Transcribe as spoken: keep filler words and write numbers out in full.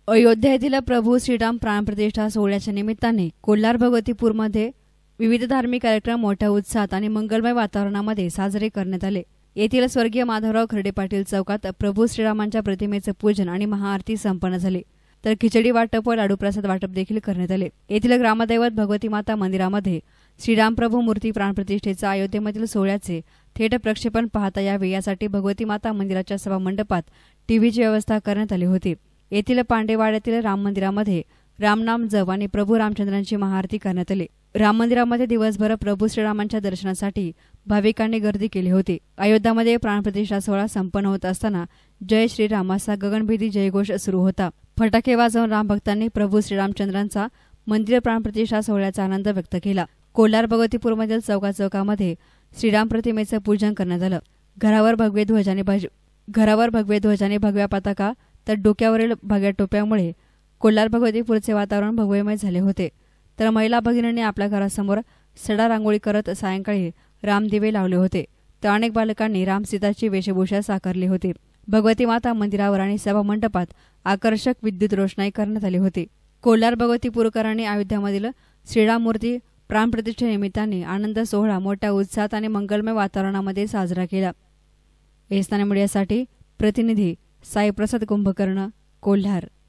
अयोध्या येथील प्रभू श्रीराम प्राणप्रतिष्ठा सोहळ्याच्या निमित्ताने कोल्हार भगवतीपूरमध्ये विविध धार्मिक कार्यक्रम मोठ्या उत्साहात आणि मंगलमय वातावरणामध्ये साजरे करण्यात आले। येथील स्वर्गीय माधवराव खर्डे पाटील चौकात प्रभू श्रीरामांच्या प्रतिमेचे पूजन आणि महाआरती संपन्न झाली, तर खिचडी वाटप व लाडू प्रसाद वाटप देखील करण्यात आले। येथील ग्रामदैवत भगवती माता मंदिरामध्ये श्रीराम प्रभू मूर्ती प्राणप्रतिष्ठेचा अयोध्येमधील सोहळ्याचे थेट प्रक्षेपण पाहता यावे यासाठी भगवती माता मंदिराच्या सभा मंडपात टीव्हीची व्यवस्था करण्यात आली होती। येथील पांडेवाड्यातील राम मंदिरामध्ये रामनाम जप आणि प्रभू रामचंद्रांची महाआरती करण्यात आली। राम मंदिरामध्ये दिवसभर प्रभू श्रीरामांच्या दर्शनासाठी भाविकांनी गर्दी केली होती। अयोध्यामध्ये प्राणप्रतिष्ठा सोहळा संपन्न होत असताना जय श्रीराम असा गगनभेदी जयघोष सुरू होता। फटाके वाजवून रामभक्तांनी प्रभू श्रीरामचंद्रांचा मंदिर प्राणप्रतिष्ठा सोहळ्याचा आनंद व्यक्त केला। कोल्हार भगवतीपूरमधील चौका चौकामध्ये श्रीराम प्रतिमेचे पूजन करण्यात आलं। घरावर भगवे ध्वज आणि घरावर भगवे ध्वज आणि भगव्या पताका तर डोक्यावरील भगव्या टोप्यामुळे कोल्हार भगवतीपूरचे वातावरण भगवेमय झाले होते। तर महिला भगिनींनी आपल्या घरासमोर सडा रांगोळी करत सायंकाळी रामदिवे लावले होते, तर अनेक बालकांनी रामसीताची वेशभूषा साकारली होती। भगवती माता मंदिरावर आणि सभा मंडपात आकर्षक विद्युत रोषणाई करण्यात आली होती। कोल्हार भगवतीपूरकरांनी अयोध्यामधील श्रीराम मूर्ती प्राणप्रतिष्ठेनिमित्ताने आनंद सोहळा मोठ्या उत्साहात आणि मंगलमय वातावरणामध्ये साजरा केला। एस्ताने मीडियासाठी प्रतिनिधी साईप्रसाद कुंभकर्ण, कोल्हार।